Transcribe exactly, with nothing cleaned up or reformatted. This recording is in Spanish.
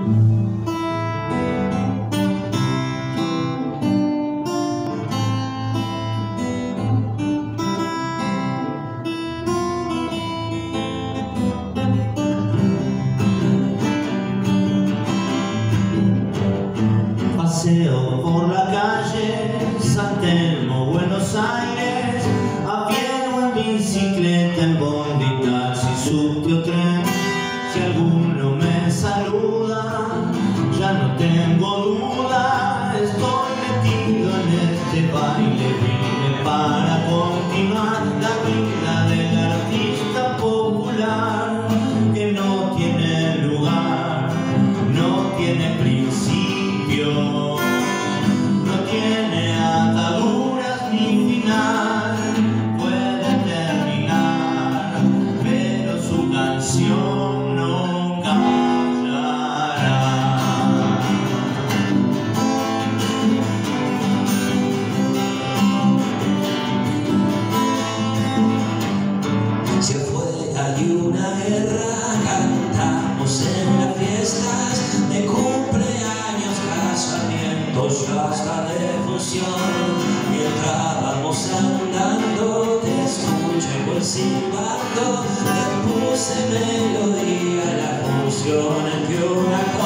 Paseo por la calle San Telmo, Buenos Aires, a pie o en bicicleta, en bondi, taxi, subte o tren. Si alguno me saluda, ya no tengo duda, estoy metido en este baile, vine para continuar la vida del artista popular, que no tiene lugar, no tiene principio, no tiene ataduras ni final, puede terminar, pero su canción no callará. Si afuera hay una guerra, cantamos en las fiestas de cumpleaños, casamientos, hasta de función. Mientras vamos andando, te escucho y voy silbando, le puse melodía a la función en que una